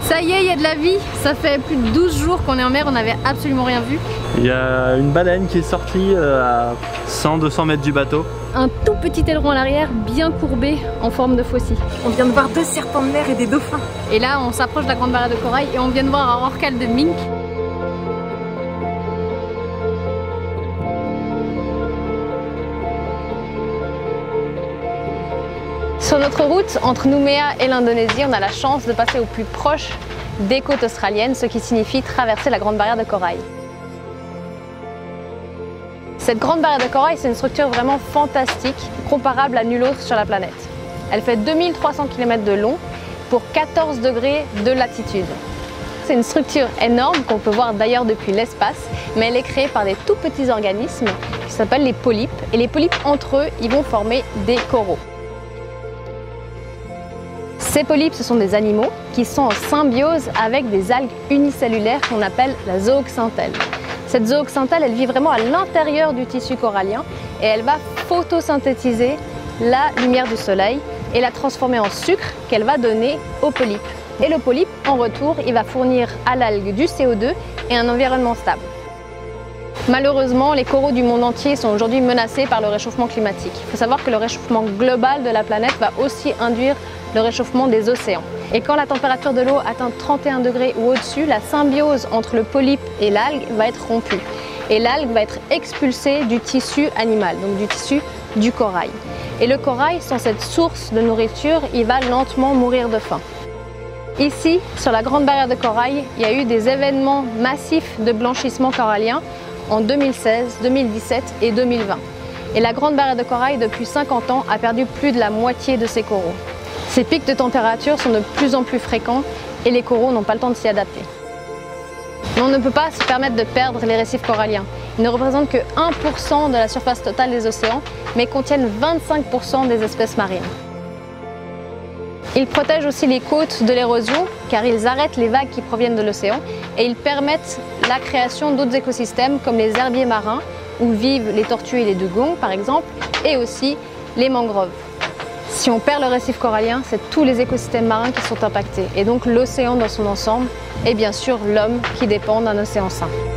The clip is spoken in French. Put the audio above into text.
Ça y est, il y a de la vie. Ça fait plus de 12 jours qu'on est en mer, on n'avait absolument rien vu. Il y a une baleine qui est sortie à 100-200 mètres du bateau. Un tout petit aileron à l'arrière, bien courbé, en forme de faucille. On vient de voir 2 serpents de mer et des dauphins. Et là, on s'approche de la grande barrière de corail et on vient de voir un rorqual de mink. Sur notre route entre Nouméa et l'Indonésie, on a la chance de passer au plus proche des côtes australiennes, ce qui signifie traverser la grande barrière de corail. Cette grande barrière de corail, c'est une structure vraiment fantastique, comparable à nulle autre sur la planète. Elle fait 2300 km de long pour 14 degrés de latitude. C'est une structure énorme qu'on peut voir d'ailleurs depuis l'espace, mais elle est créée par des tout petits organismes qui s'appellent les polypes. Et les polypes, entre eux, ils vont former des coraux. Ces polypes, ce sont des animaux qui sont en symbiose avec des algues unicellulaires qu'on appelle la zooxanthelle. Cette zooxanthelle, elle vit vraiment à l'intérieur du tissu corallien et elle va photosynthétiser la lumière du soleil et la transformer en sucre qu'elle va donner au polype. Et le polype, en retour, il va fournir à l'algue du CO2 et un environnement stable. Malheureusement, les coraux du monde entier sont aujourd'hui menacés par le réchauffement climatique. Il faut savoir que le réchauffement global de la planète va aussi induire le réchauffement des océans. Et quand la température de l'eau atteint 31 degrés ou au-dessus, la symbiose entre le polype et l'algue va être rompue. Et l'algue va être expulsée du tissu animal, donc du tissu du corail. Et le corail, sans cette source de nourriture, il va lentement mourir de faim. Ici, sur la grande barrière de corail, il y a eu des événements massifs de blanchissement corallien en 2016, 2017 et 2020. Et la grande barrière de corail, depuis 50 ans, a perdu plus de la moitié de ses coraux. Ces pics de température sont de plus en plus fréquents et les coraux n'ont pas le temps de s'y adapter. Mais on ne peut pas se permettre de perdre les récifs coralliens. Ils ne représentent que 1% de la surface totale des océans, mais contiennent 25% des espèces marines. Ils protègent aussi les côtes de l'érosion car ils arrêtent les vagues qui proviennent de l'océan et ils permettent la création d'autres écosystèmes comme les herbiers marins où vivent les tortues et les dugongs par exemple et aussi les mangroves. Si on perd le récif corallien, c'est tous les écosystèmes marins qui sont impactés et donc l'océan dans son ensemble et bien sûr l'homme qui dépend d'un océan sain.